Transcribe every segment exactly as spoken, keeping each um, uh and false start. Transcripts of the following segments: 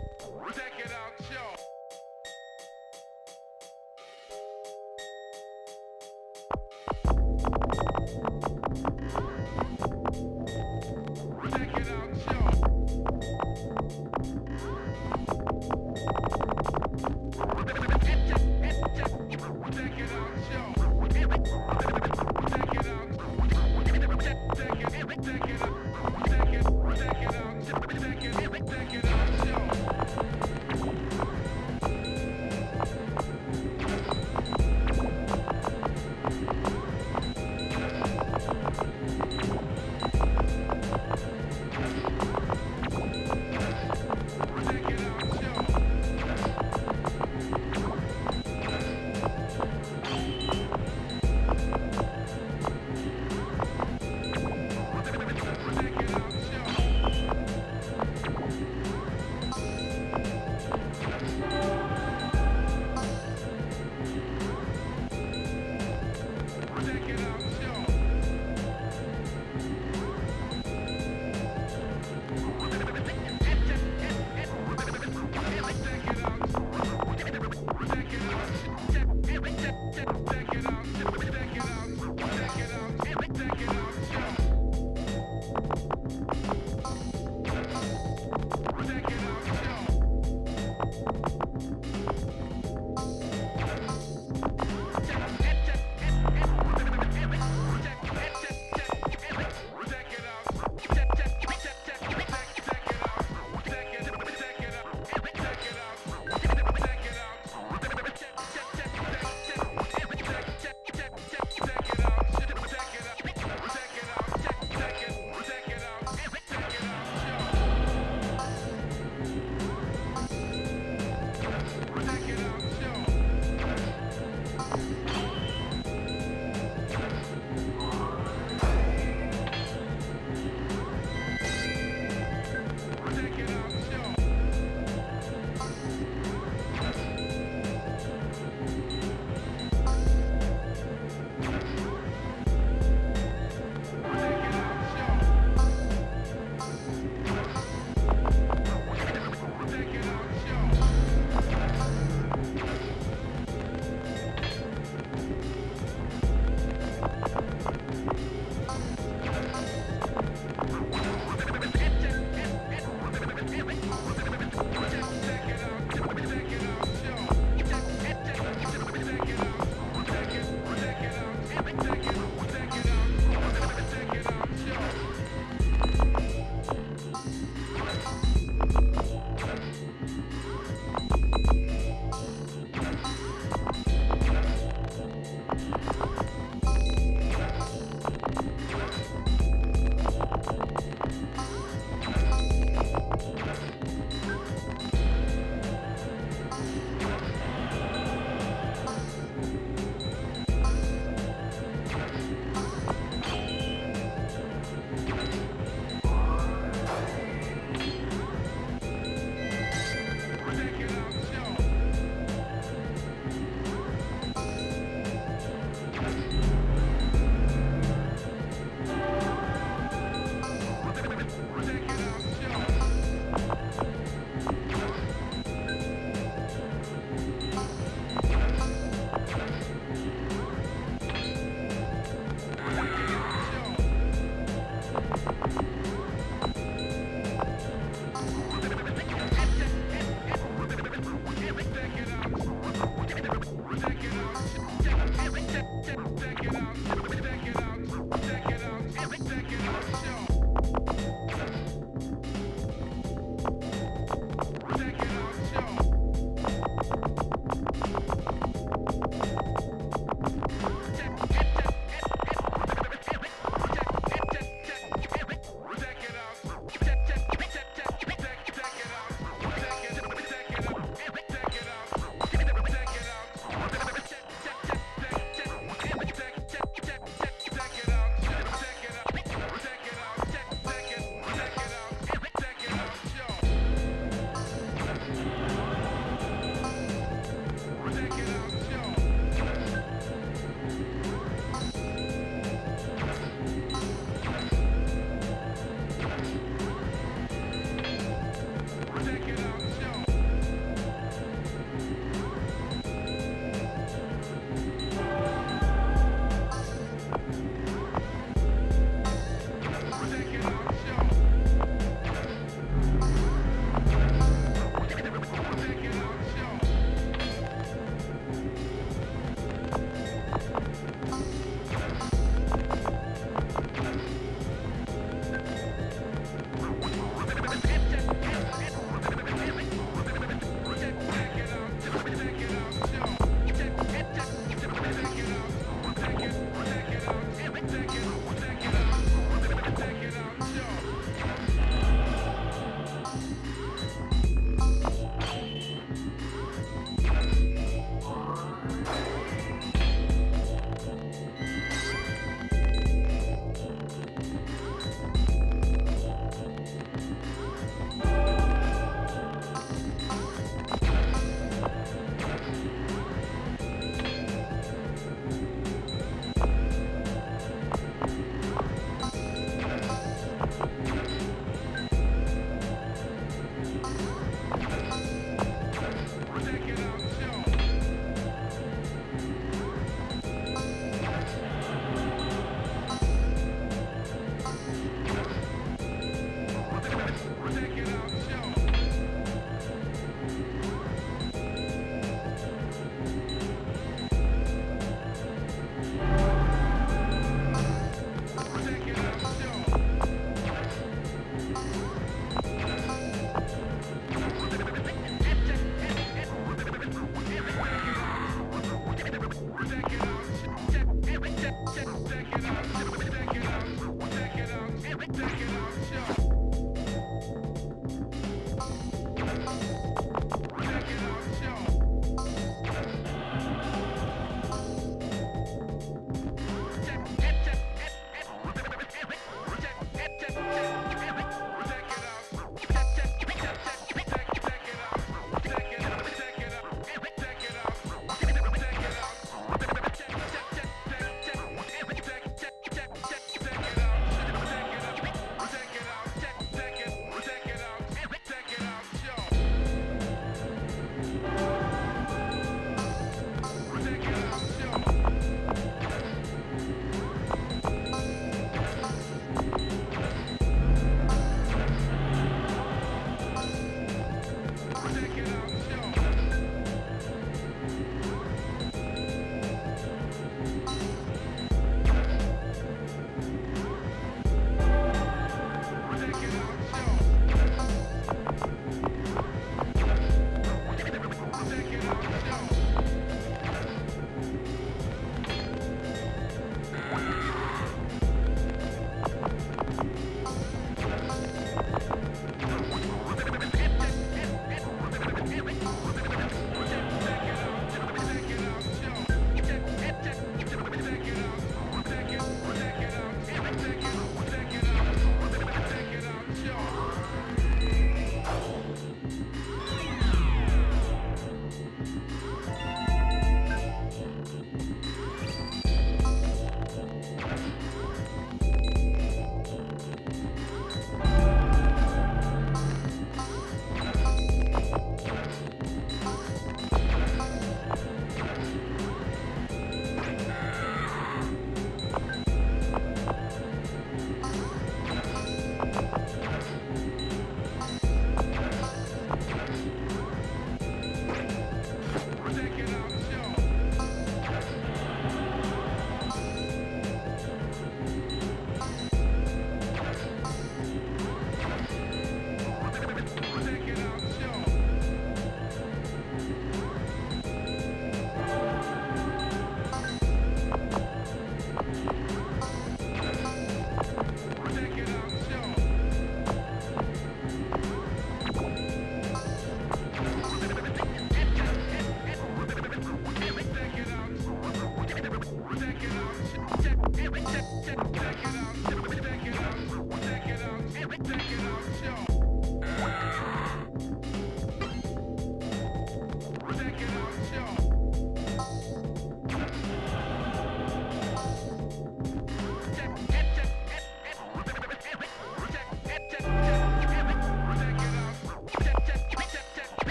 Check it out, show. Check it out, show. Check it out, show. Check it out. Check it, check it, check it out. Check it, check it out. Check it, check it out, show. Check it out.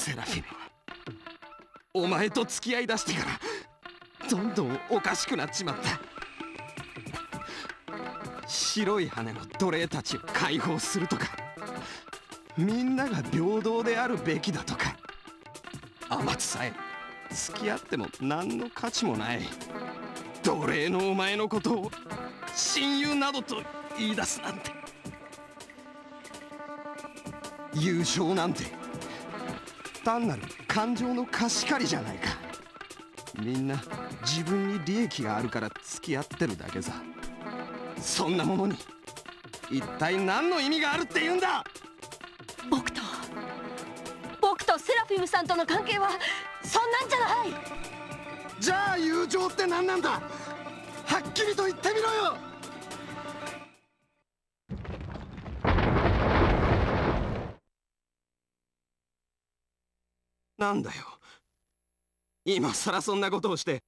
セラフィム、お前と付き合いだしてからどんどんおかしくなっちまった。白い羽の奴隷たちを解放するとか、みんなが平等であるべきだとか、天津さえ付き合っても何の価値もない奴隷のお前のことを親友などと言い出すなんて。優勝なんて単なる感情の貸し借りじゃないか。みんな自分に利益があるから付き合ってるだけさ。そんなものに一体何の意味があるって言うんだ。 僕と僕とセラフィムさんとの関係はそんなんじゃない。 じゃあ友情って何なんだ。はっきりと言ってみろよ。なんだよ、今さらそんなことをして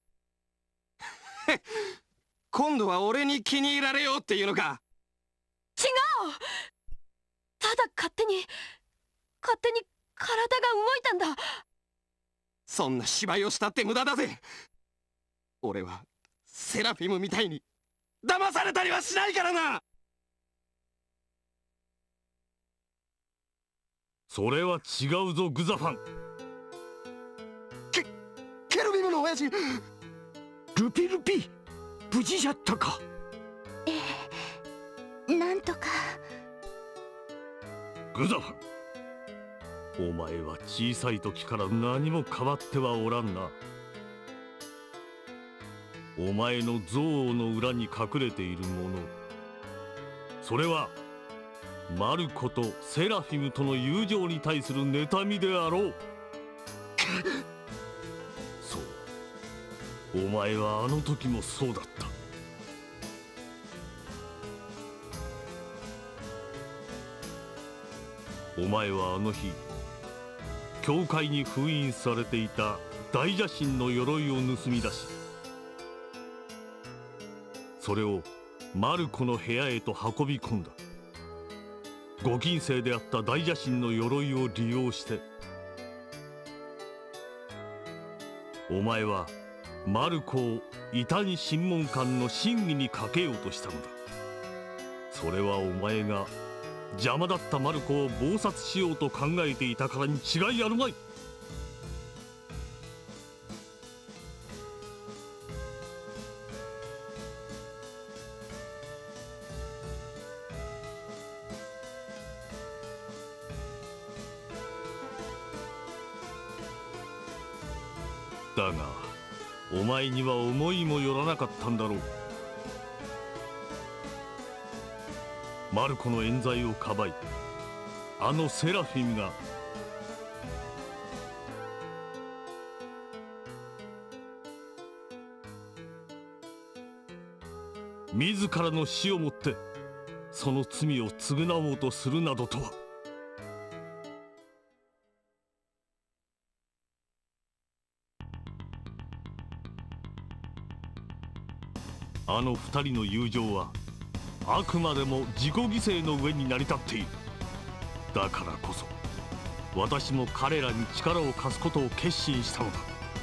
今度は俺に気に入られようっていうのか。 違う、ただ勝手に勝手に体が動いたんだ。 そんな芝居をしたって無駄だぜ。俺はセラフィムみたいに騙されたりはしないからな。 それは違うぞグザファン。 ケケルビムの親父。 ルピルピ、無事じゃったか。 ええ、なんとか。 グザファン、お前は小さい時から何も変わってはおらんな。お前の憎悪の裏に隠れているもの、それはマルコとセラフィムとの友情に対する妬みであろう。そう、お前はあの時もそうだった。お前はあの日、教会に封印されていた大邪神の鎧を盗み出し、それをマルコの部屋へと運び込んだ。ご禁制であった大邪神の鎧を利用して、お前はマルコを異端審問官の審議にかけようとしたのだ。それはお前が邪魔だったマルコを謀殺しようと考えていたからに違いあるまい。だがお前には思いもよらなかったんだろう。マルコの冤罪をかばい、あのセラフィムが自らの死をもってその罪を償おうとするなどとは。あの二人の友情はあくまでも自己犠牲の上に成り立っている。だからこそ私も彼らに力を貸すことを決心したのだ。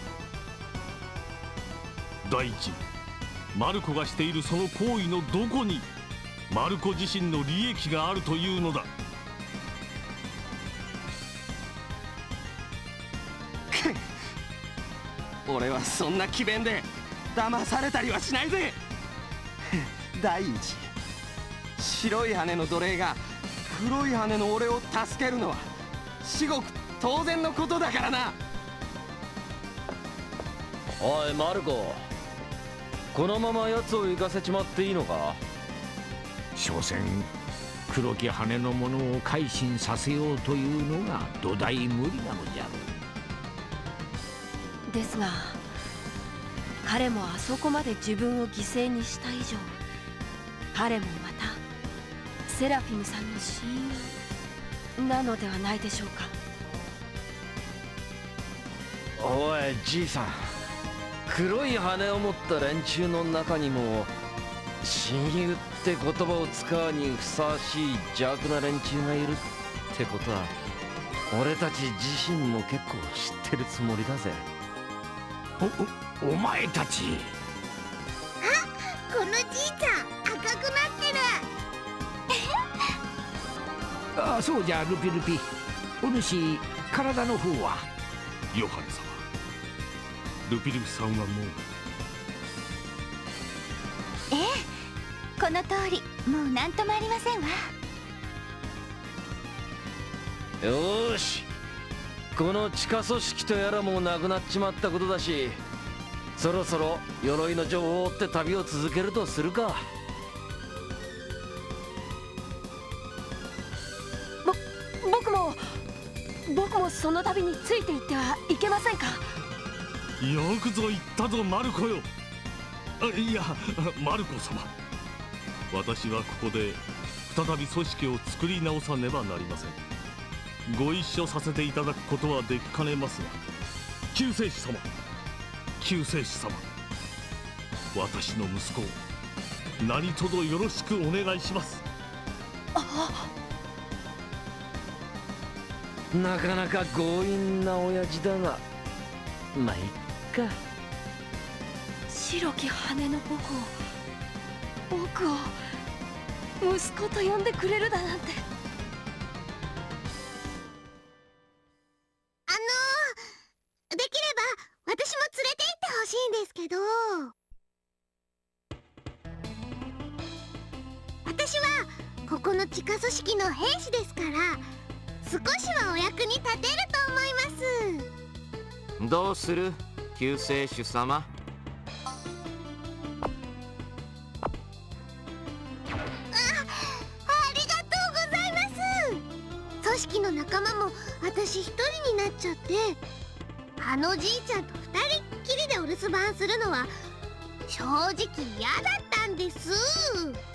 第一、マルコがしているその行為のどこにマルコ自身の利益があるというのだ。 俺はそんな詭弁で騙されたりはしないぜ。第一、白い羽の奴隷が黒い羽の俺を助けるのは至極当然のことだからな。 おいマルコ、このまま奴を行かせちまっていいのか。 所詮黒き羽の者を改心させようというのが土台無理なのじゃろう。ですが彼もあそこまで自分を犠牲にした以上、彼もまたセラフィムさんの親友なのではないでしょうか。 おいじいさん、黒い羽を持った連中の中にも親友って言葉を使うにふさわしい邪悪な連中がいるってことは俺たち自身も結構知ってるつもりだぜ。 お、お、お前たち。 このじいちゃん赤くなってる。 あ、そうじゃルピルピ。お主体の方は。 ヨハネ様、ルピルピさんはもう。 ええ、この通りもう何ともありませんわ。 よーし、この地下組織とやらもなくなっちまったことだし、そろそろ鎧の情報を追って旅を続けるとするか。 ぼ僕も僕もその旅についていってはいけませんか。 よくぞ言ったぞマルコよ。あ、いやマルコ様、私はここで再び組織を作り直さねばなりません。ご一緒させていただくことはできかねますが、救世主様、救世主様、私の息子を何卒よろしくお願いします。 なかなか強引な親父だが、まあいっか。 白き羽の僕を僕を息子と呼んでくれるだなんて。 あのー、できれば私も連れて行ってほしいんですけど。私はここの地下組織の兵士ですから、少しはお役に立てると思います。 どうする救世主様。 組織の仲間も私一人になっちゃって、あのじいちゃんと二人っきりでお留守番するのは正直嫌だったんです。